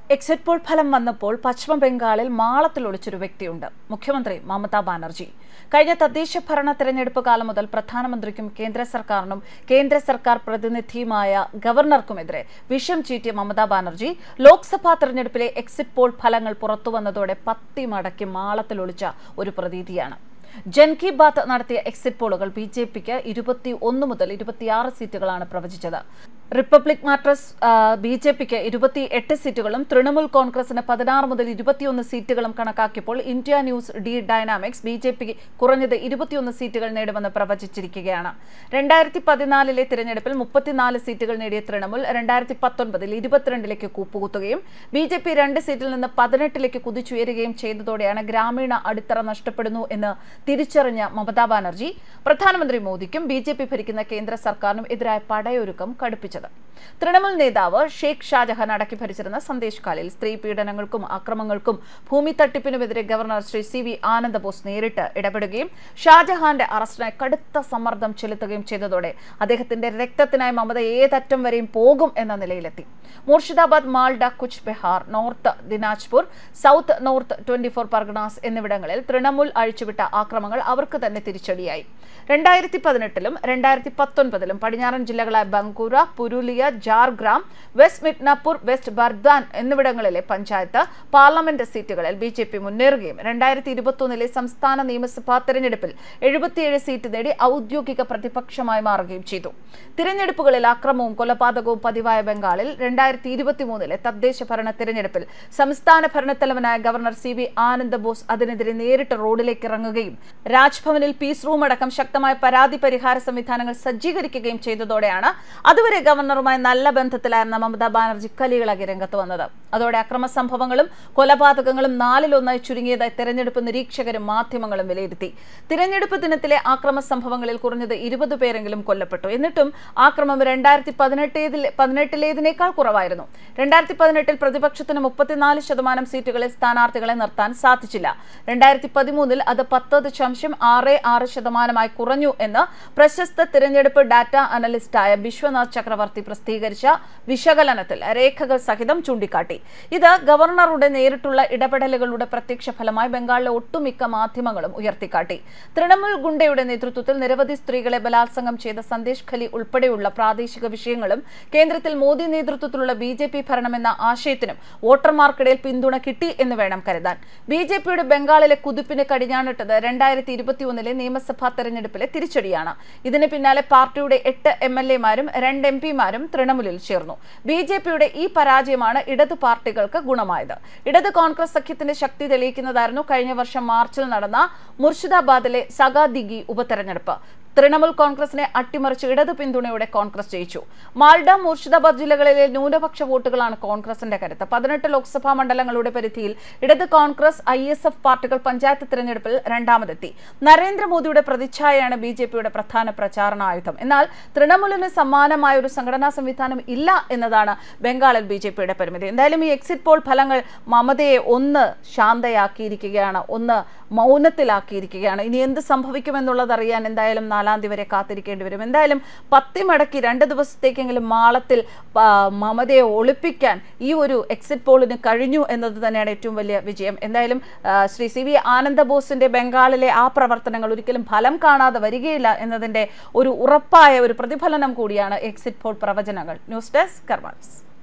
Exit poll ഫലം വന്നപ്പോൾ പശ്ചിമ ബംഗാളിൽ മാളത്തിൽ ഒളിച്ചൊരു വ്യക്തിയുണ്ട്. മുഖ്യമന്ത്രി മമതാ ബാനർജി. കഴിഞ്ഞ തദ്ദേശ ഭരണ തെരഞ്ഞെടുപ്പ് കാലം മുതൽ പ്രധാനമന്ത്രിക്കും കേന്ദ്ര സർക്കാരിനും കേന്ദ്ര സർക്കാർ പ്രതിനിധിയുമായ ഗവർണർക്കുമെതിരെ വിഷം ചീറ്റിയ മമതാ ബാനർജി ലോക്സഭാ തെരഞ്ഞെടുപ്പിലെ എക്സിറ്റ് പോൾ ഫലങ്ങൾ പുറത്തുവന്നതോടെ പത്തി മടക്കി മാളത്തിൽ ഒളിച്ച ഒരു പ്രതീതിയാണ്. ജൻ കി ബാത്ത് നടത്തിയ എക്സിറ്റ് പോളുകൾ ബിജെപിക്ക് 21 മുതൽ 26 സീറ്റുകളാണ് പ്രവചിച്ചത്. റിപ്പബ്ലിക് മാർക്സിസ്റ്റ് ബിജെപിക്ക് 28 സീറ്റുകളും തൃണമൂൽ കോൺഗ്രസിന് 16 മുതൽ 21 സീറ്റുകളും കണക്കാക്കിയപ്പോൾ India news D dynamics BJP കുറഞ്ഞത് 21 സീറ്റുകൾ നേടുമെന്ന് പ്രവചിച്ചിരിക്കുകയാണ്. 2014 തിരഞ്ഞെടുപ്പിൽ 34 സീറ്റുകൾ നേടിയ തൃണമൂൽ 2019 22ലേക്ക് കൂപ്പുകുത്തുകയും ബിജെപി 2 സീറ്റിൽ നിന്ന് 18ലേക്ക് കുതിച്ചുയരുകയും ചെയ്തതോടെയാണ് ഗ്രാമീണ അടിത്തറ നഷ്ടപ്പെടുന്നു എന്ന് തിരിച്ചറിഞ്ഞ മമതാ ബാനർജി പ്രധാനമന്ത്രി മോദിക്കും ബിജെപി ഭരിക്കുന്ന കേന്ദ്ര സർക്കാരിനും എതിരായ പടയൊരുക്കം കടുപ്പിച്ചത്. തൃണമൂൽ നേതാവ് ഷെയ്ഖ് ഷാജഹാൻ അടക്കി ഭരിച്ചിരുന്ന സന്ദേശ് ഖാലിൽ സ്ത്രീ പീഡനങ്ങൾക്കും അക്രമങ്ങൾക്കും ഭൂമി തട്ടിപ്പിനുമെതിരെ ഗവർണർ ശ്രീ CV ആനന്ദ ബോസ് നേരിട്ട് ഇടപെടുകയും ഷാജഹാന്റെ അറസ്റ്റിനായി കടുത്ത സമ്മർദ്ദം ചെലുത്തുകയും ചെയ്തതോടെ അദ്ദേഹത്തിന്റെ രക്തത്തിനായി മമത ഏതറ്റം വരെയും പോകും എന്ന നിലയിലെത്തി. Murshidabad, Malda, Cooch Behar, north Dinajpur, south north 24 Parganas എന്നിവിടങ്ങളിൽ തൃണമൂൽ അഴിച്ചുവിട്ട ആക്രമങ്ങൾ അവർക്ക് തന്നെ തിരിച്ചടിയായി. 2018 2019 പടിഞ്ഞാറൻ ജില്ലകളായ ബങ്കൂര, പുരുലിയ, ജാർഗ്രാം, വെസ്റ്റ് മിഡ്നാപൂർ, വെസ്റ്റ് ബർദാൻ എന്നിവിടങ്ങളിലെ പഞ്ചായത്ത് പാർലമെന്റ് സീറ്റുകളിൽ ബിജെപി മുന്നേറുകയും 2021 സംസ്ഥാന നിയമസഭാ തെരഞ്ഞെടുപ്പിൽ 77 സീറ്റ് നേടി ഔദ്യോഗിക പ്രതിപക്ഷമായി മാറുകയും ചെയ്തു. തിരഞ്ഞെടുപ്പുകളിൽ അക്രമവും കൊലപാതകവും പതിവായ ബംഗാളിൽ 2023 തദ്ദേശ ഭരണ തെരഞ്ഞെടുപ്പിൽ സംസ്ഥാന ഭരണത്തലവനായ ഗവർണർ CV ആനന്ദ ബോസ് അതിനെതിരെ നേരിട്ട് റോഡിലേക്ക് ഇറങ്ങുകയും രാജ്ഭവനിൽ പീസ് റൂം അടക്കം ശക്തമായ പരാതി പരിഹാര സംവിധാനങ്ങൾ സജ്ജീകരിക്കുകയും ചെയ്തതോടെയാണ് അതുവരെ ഗവർണറുമായി നല്ല ബന്ധത്തിലായിരുന്ന മമതാ ബാനർജി കലികളാക്കി രംഗത്ത് വന്നത്. അതോടെ അക്രമ സംഭവങ്ങളും കൊലപാതകങ്ങളും 4-1 ചുരുങ്ങിയതായി തെരഞ്ഞെടുപ്പ് നിരീക്ഷകരും മാധ്യമങ്ങളും വിലയിരുത്തി. തിരഞ്ഞെടുപ്പ് ദിനത്തിലെ അക്രമ സംഭവങ്ങളിൽ കുറഞ്ഞത് 20 പേരെങ്കിലും കൊല്ലപ്പെട്ടു. എന്നിട്ടും ആക്രമം 2018 കുറവായിരുന്നു. 2018 പ്രതിപക്ഷത്തിന് 34% സീറ്റുകളിൽ സ്ഥാനാർത്ഥികളെ നിർത്താൻ സാധിച്ചില്ല. 2013 അത് 10.66% കുറഞ്ഞു എന്ന് പ്രശസ്ത തിരഞ്ഞെടുപ്പ് ഡാറ്റ അനലിസ്റ്റായ വിശ്വനാഥ് ചക്രവർത്തി പ്രസിദ്ധീകരിച്ച വിശകലനത്തിൽ രേഖകൾ സഹിതം ചൂണ്ടിക്കാട്ടി. ഇത് ഗവർണറുടെ നേരിട്ടുള്ള ഇടപെടലുകളുടെ പ്രത്യക്ഷ ഫലമായി ബംഗാളിലെ ഒട്ടുമിക്ക മാധ്യമങ്ങളും ഉയർത്തിക്കാട്ടി. തൃണമൂൽ ഗുണ്ടയുടെ നേതൃത്വത്തിൽ നിരവധി സ്ത്രീകളെ ബലാത്സംഗം ചെയ്ത സന്ദേശ് ഖലി ഉൾപ്പെടെയുള്ള പ്രാദേശിക വിഷയങ്ങളും കേന്ദ്രത്തിൽ മോദി നേതൃത്വത്തിലുള്ള ബിജെപി ഭരണമെന്ന ആശയത്തിനും വോട്ടർമാർക്കിടയിൽ പിന്തുണ കിട്ടി എന്ന് വേണം കരുതാൻ. ബിജെപിയുടെ ബംഗാളിലെ കുതിപ്പിന് കടിഞ്ഞാണിട്ടത് 2021 നിയമസഭാ തെരഞ്ഞെടുപ്പിലെ തിരിച്ചടിയാണ്. ഇതിന് പിന്നാലെ പാർട്ടിയുടെ 8 MLA-മാരും 2 MP-മാരും തൃണമൂലിൽ ചേർന്നു. ബിജെപിയുടെ ഈ പരാജയമാണ് ഇടതു പാർട്ടികൾക്ക് ഗുണമായത്. ഇടത് കോൺഗ്രസ് സഖ്യത്തിന്റെ ശക്തി തെളിയിക്കുന്നതായിരുന്നു കഴിഞ്ഞ വർഷം മാർച്ചിൽ നടന്ന മുർഷിദാബാദിലെ സഗാദിഗി ഉപതെരഞ്ഞെടുപ്പ്. തൃണമൂൽ കോൺഗ്രസിനെ അട്ടിമറിച്ച് ഇടതു പിന്തുണയോടെ കോൺഗ്രസ് ജയിച്ചു. മാൾഡ, മുർഷിദാബാദ് ജില്ലകളിലെ ന്യൂനപക്ഷ വോട്ടുകളാണ് കോൺഗ്രസിന്റെ കരുത്ത്. 18 ലോക്സഭാ മണ്ഡലങ്ങളുടെ പരിധിയിൽ ഇടത് കോൺഗ്രസ് ISF പാർട്ടികൾ പഞ്ചായത്ത് തിരഞ്ഞെടുപ്പിൽ രണ്ടാമതെത്തി. നരേന്ദ്രമോദിയുടെ പ്രതിച്ഛായയാണ് ബിജെപിയുടെ പ്രധാന പ്രചാരണ ആയുധം. എന്നാൽ തൃണമൂലിന് സമാനമായ ഒരു സംഘടനാ സംവിധാനം ഇല്ല എന്നതാണ് ബംഗാളിൽ ബിജെപിയുടെ പരിമിതി. എന്തായാലും ഈ എക്സിറ്റ് പോൾ ഫലങ്ങൾ മമതയെ ഒന്ന് ശാന്തയാക്കിയിരിക്കുകയാണ്, ഒന്ന് മൗനത്തിലാക്കിയിരിക്കുകയാണ്. ഇനി എന്ത് സംഭവിക്കുമെന്നുള്ളത് അറിയാൻ എന്തായാലും 4 തീയതി വരെ കാത്തിരിക്കേണ്ടി വരും. എന്തായാലും 10 മടക്കി 2 ദിവസത്തേക്കെങ്കിലും മാളത്തിൽ മമതയെ ഒളിപ്പിക്കാൻ ഈ ഒരു എക്സിറ്റ് പോളിന് കഴിഞ്ഞു എന്നത് തന്നെയാണ് ഏറ്റവും വലിയ വിജയം. എന്തായാലും ശ്രീ CV ആനന്ദ ബോസിന്റെ ബംഗാളിലെ ആ പ്രവർത്തനങ്ങൾ ഒരിക്കലും ഫലം കാണാതെ വരികയില്ല എന്നതിന്റെ ഒരു ഉറപ്പായ ഒരു പ്രതിഫലനം കൂടിയാണ് എക്സിറ്റ് പോൾ പ്രവചനങ്ങൾ. ന്യൂസ് ഡെസ്ക് കർമ്മ.